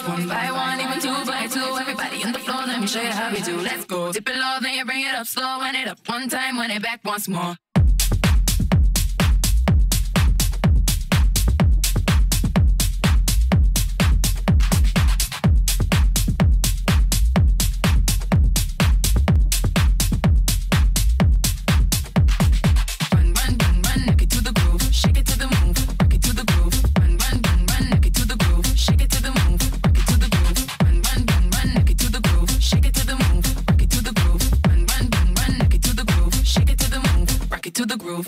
One by one, even two by two. Everybody in the floor, let me show you how we do. Let's go. Dip it low, then you bring it up slow. Wind it up one time, wind it back once more. To the groove.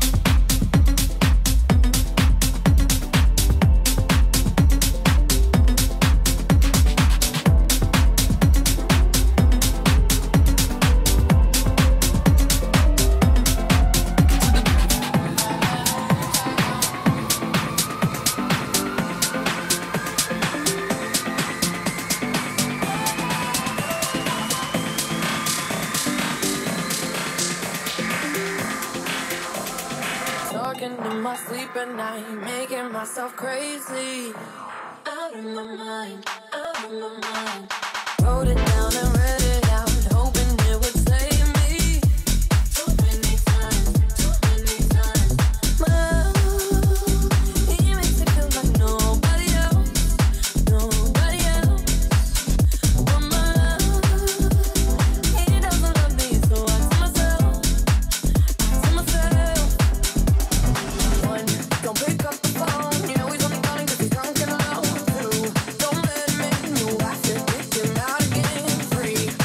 In my sleep at night, making myself crazy. Out of my mind, out of my mind. Wrote it down and read it out, hoping it would save me. Too many times, too many times. My love, he makes it feel like nobody else, nobody else. But my love, he doesn't love me, so I tell myself, don't pick up the phone, you know he's only calling 'cause he's drunk and alone. 2, don't let him in, you have to kick him out again. 3,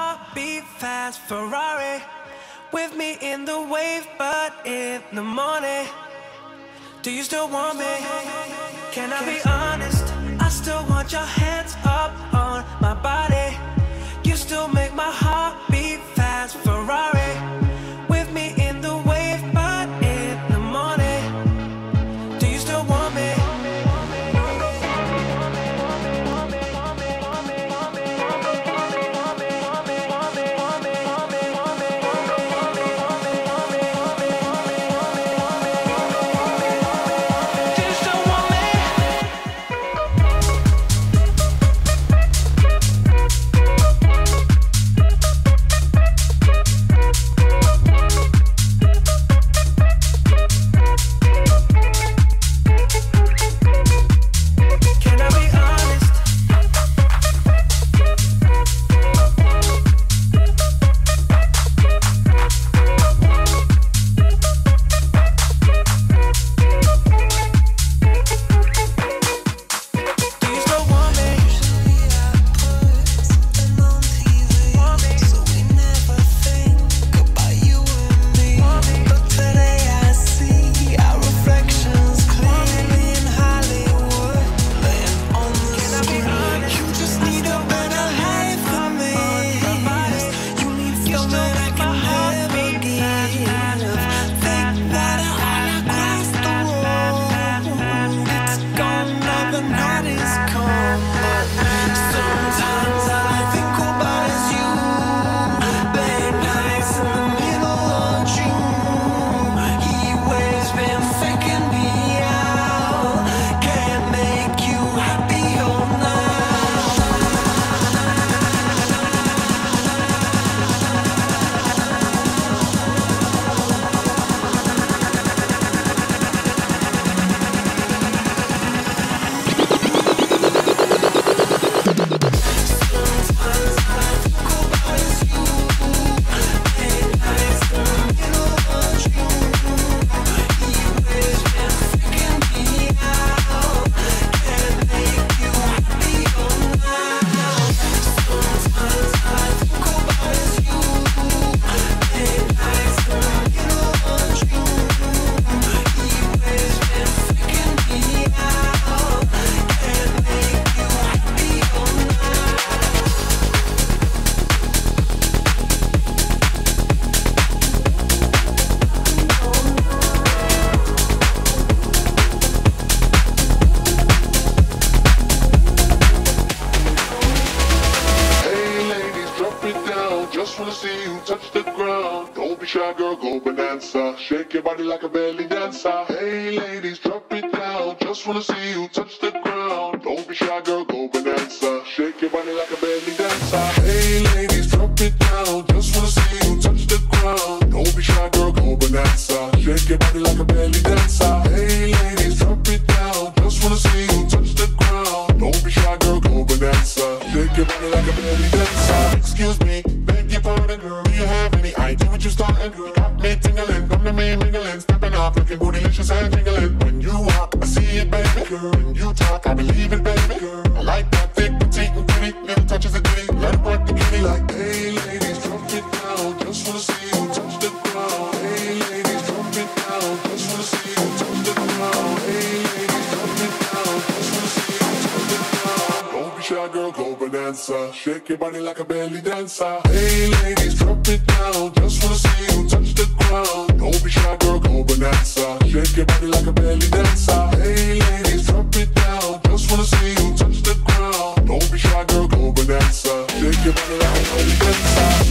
heart beat fast Ferrari. With me in the wave, but in the morning. Do you still want me? Can I be honest? I still want your hands up on my body. You still make my heart beat fast Ferrari. With me in the wave, but in the morning. Do you still want me? Shake your body like a belly dancer. Hey ladies, drop it down. Just wanna see you touch the ground. Don't be shy, girl, go bonanza. Shake your body like a belly dancer. Hey ladies, drop it down. Just wanna see you touch the ground. Don't be shy, girl, go bonanza. Shake your body like a belly dancer. Hey ladies, drop it down. Just wanna see you touch the ground. Don't be shy, girl, go bonanza. Shake your body like a belly dancer. Excuse me, beg your pardon, girl. Do you have any idea what you're starting, girl? Got me tingling, come to me mingling, stepping off, looking bootylicious and jingling. When you walk, I see it, baby, girl. When you talk, I believe it, baby, girl. I like that thick, petite, and pretty, little touches of ditty. Let it work the kitty like, hey ladies, drop it down. Just wanna see you touch the ground. Hey ladies, drop it down. Just wanna see you touch the ground. Hey ladies, drop it down. Just wanna see you touch the ground. Don't be shy, girl, go bonanza. Shake your body like a belly dancer. Hey ladies, drop it down. Just wanna see you touch the ground. Don't be shy, girl, go bonanza. Shake your body like a belly dancer. Hey ladies, drop it down. Just wanna see you touch the ground. Don't be shy, girl, go bonanza. Shake your body like a belly dancer.